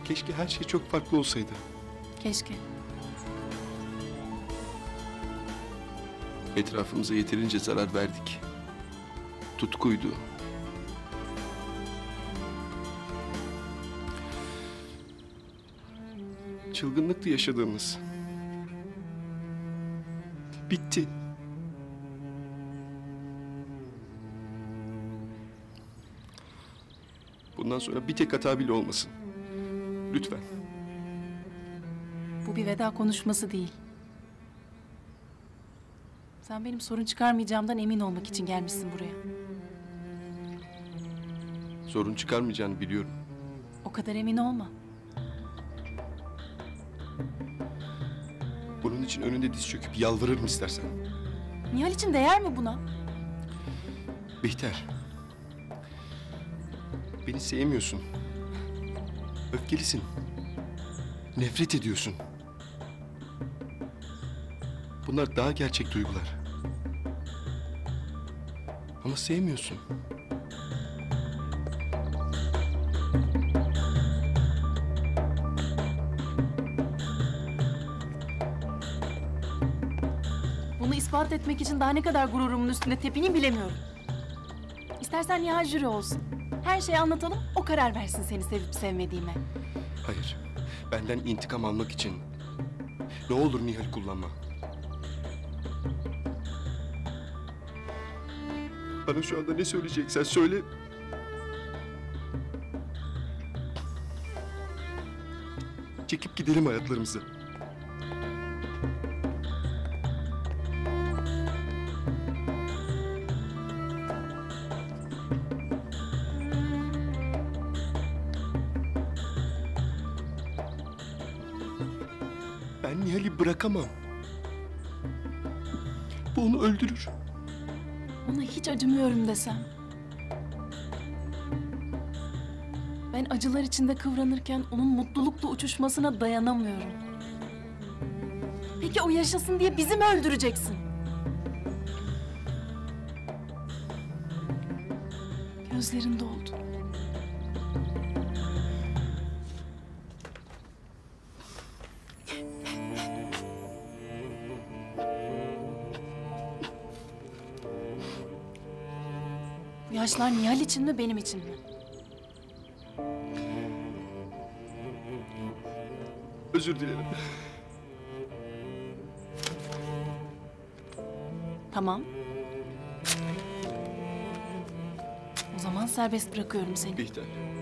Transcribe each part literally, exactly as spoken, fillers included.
Keşke her şey çok farklı olsaydı. Keşke. Etrafımıza yeterince zarar verdik. Tutkuydu. Çılgınlıktı yaşadığımız. Bitti. Bundan sonra bir tek hata bile olmasın. Lütfen. Bu bir veda konuşması değil. Sen benim sorun çıkarmayacağımdan emin olmak için gelmişsin buraya. Sorun çıkarmayacağını biliyorum. O kadar emin olma. Bunun için önünde diz çöküp yalvarırım istersen. Nihal için değer mi buna? Bihter. Beni sevmiyorsun. Öfkelisin. Nefret ediyorsun. Bunlar daha gerçek duygular. Ama sevmiyorsun. Bunu ispat etmek için daha ne kadar gururumun üstünde tepineyim bilemiyorum. İstersen Nihal jüri olsun. Her şeyi anlatalım, o karar versin seni sevip sevmediğime. Hayır. Benden intikam almak için ne olur Nihal'i kullanma. Bana şu anda ne söyleyeceksen söyle. Çekip gidelim hayatlarımıza. Ben Nihal'i bırakamam. Bu onu öldürür. Ona hiç acımıyorum desem. Ben acılar içinde kıvranırken onun mutlulukla uçuşmasına dayanamıyorum. Peki o yaşasın diye bizi mi öldüreceksin? Gözlerin doldu. Bu yaşlar Nihal için mi, benim için mi? Özür dilerim. Tamam. O zaman serbest bırakıyorum seni. Bihter.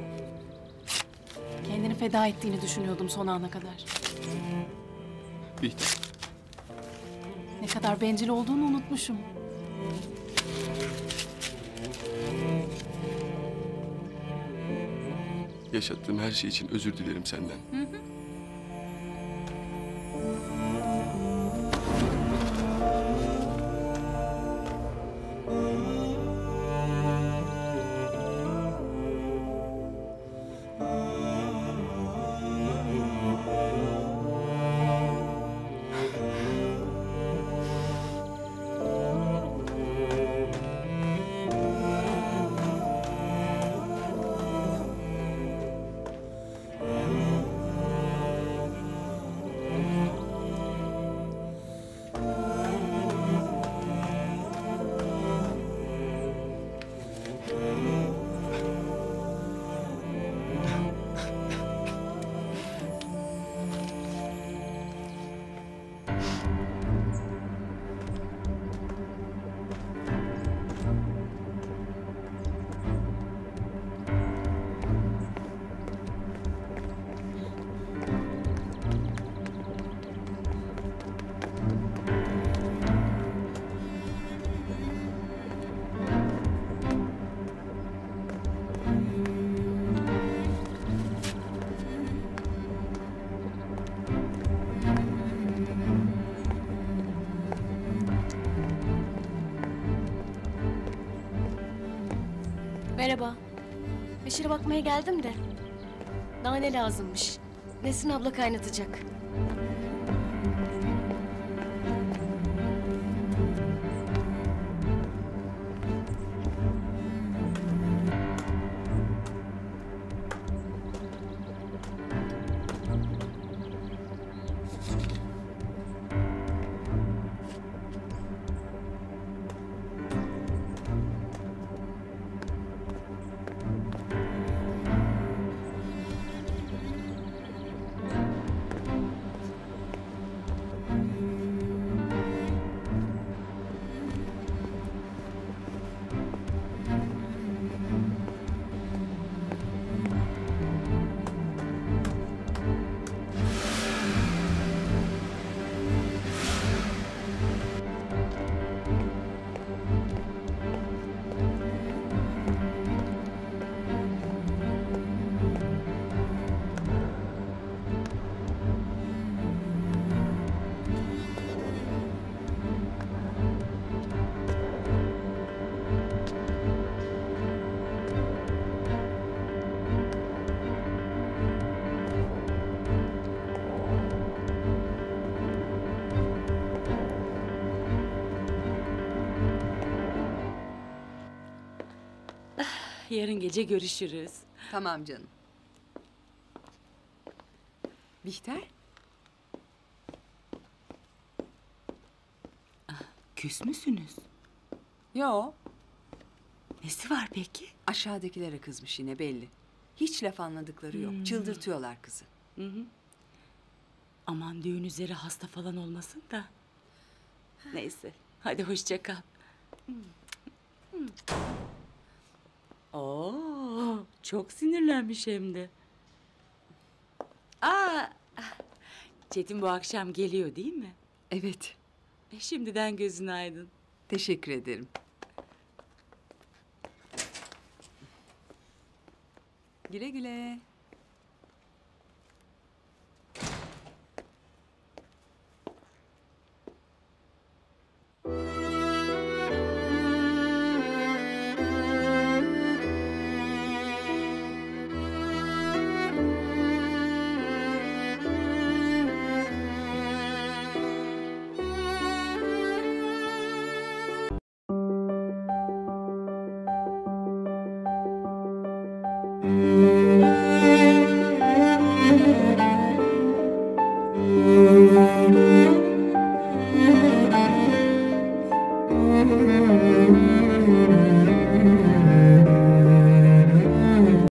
Kendini feda ettiğini düşünüyordum son ana kadar. Bihter. Ne kadar bencil olduğunu unutmuşum. Yaşattığım her şey için özür dilerim senden. Hı hı. Merhaba. Beşir'e bakmaya geldim de. Daha ne lazımmış? Nesrin abla kaynatacak. Yarın gece görüşürüz. Tamam canım. Bihter? Küs müsünüz? Yo, Nesi var peki? aşağıdakilere kızmış yine belli. Hiç laf anladıkları yok. Çıldırtıyorlar kızı. Aman düğün üzere hasta falan olmasın da. Neyse. Hadi hoşça kal. Oo, çok sinirlenmiş hem de. Aa, Çetin bu akşam geliyor değil mi? Evet, E, şimdiden gözün aydın. teşekkür ederim. Güle güle. Thank you.